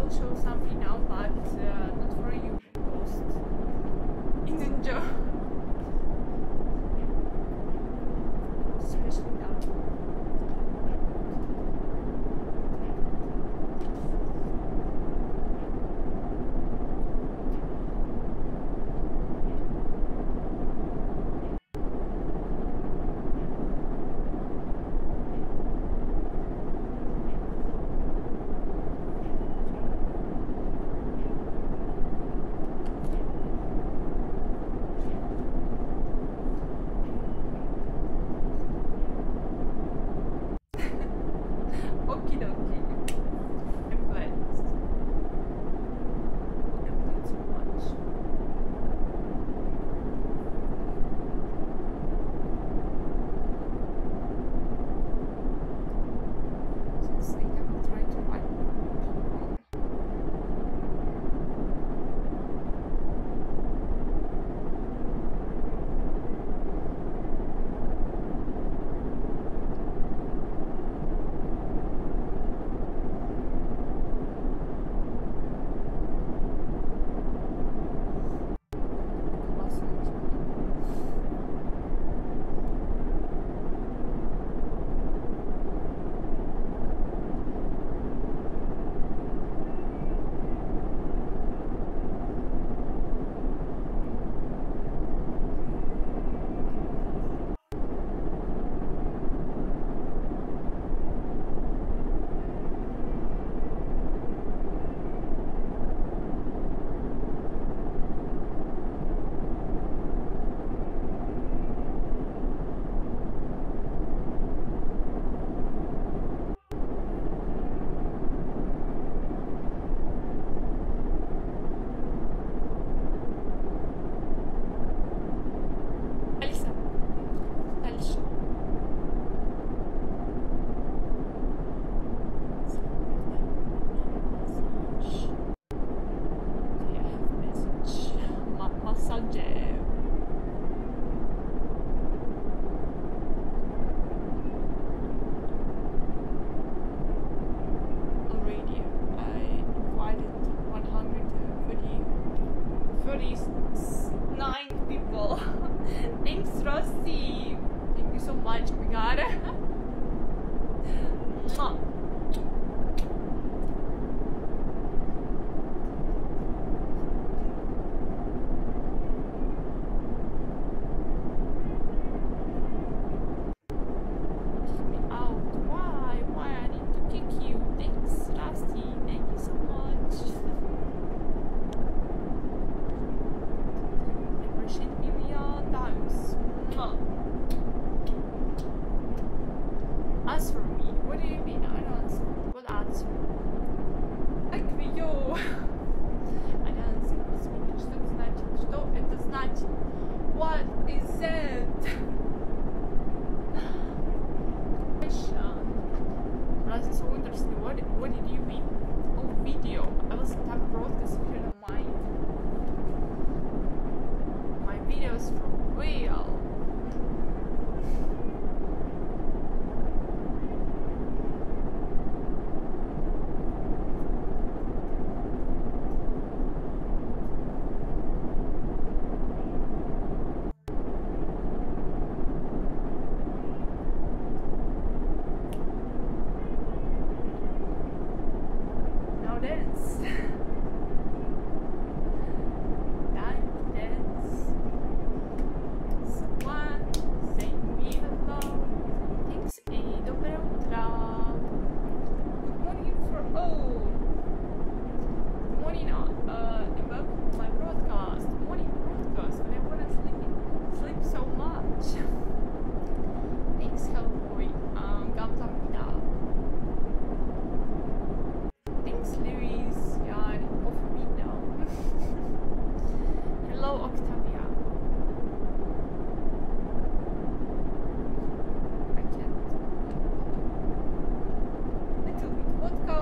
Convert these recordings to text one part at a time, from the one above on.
will show something now, but not for you, Ghost. In Ninja. Especially now. Okie dokie. I'm glad. I'm glad so much. Since they never try to find people. Alisa. Дальше. Okay, I have a message. Massage. Already, I invited 139 people. Thanks, Rossi. Thank you so much, we got it. Mwah. Kick me out. Why? Why? I need to kick you. Thanks, Rusty. Thank you so much. I appreciate me million times. Mwah. Answer me. What do you mean? I don't answer. What answer? Аквио. I don't answer. Что это значит? Что это значит? What is it? Question. That's so interesting. What did you mean? Oh, video. I will start broadcast if you don't mind. My videos from real. Now dance. Time to dance. Someone say me hello. Thanks, доброе утро. Good morning for all. Good morning, and welcome to my broadcast. Morning broadcast when I wanna sleep so much. Thanks, Hellboy. 감사합니다. Thanks, Louise. Yeah, I need coffee bean now. Hello, Octavia. I can't. Little bit vodka.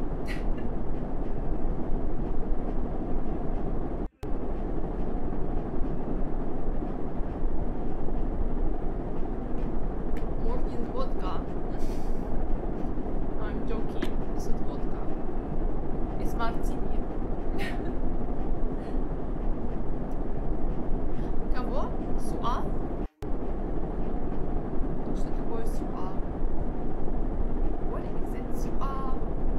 Morning vodka. I'm joking. It's not vodka. It's Мартини. Кого? Суа? Что такое суа? What is it? Суа?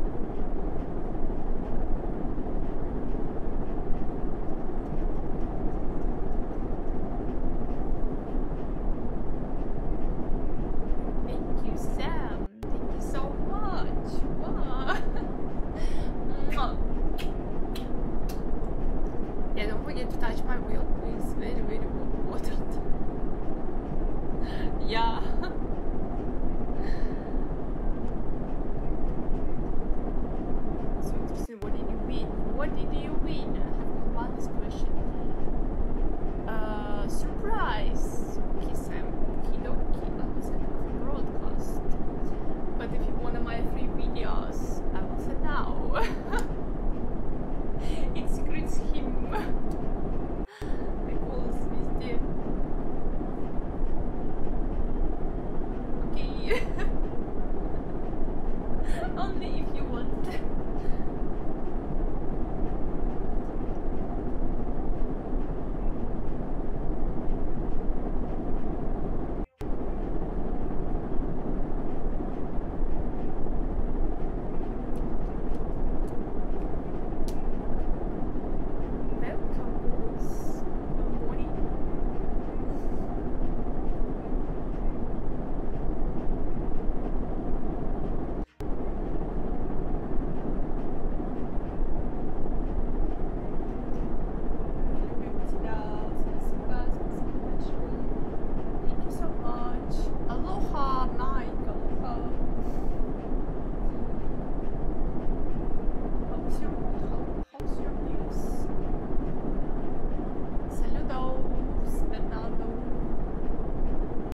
Thank you, Sam. Thank you so much. Wow. Yeah, don't forget to touch my wheel, please. Very, very watered. Yeah. So interesting. What did you win? What did you win? I have one last question. Surprise. Okay, Sam. Okie I will send a broadcast. But if you want my free videos, I will send now. It secrets him. Приколы везде. Окей. Only if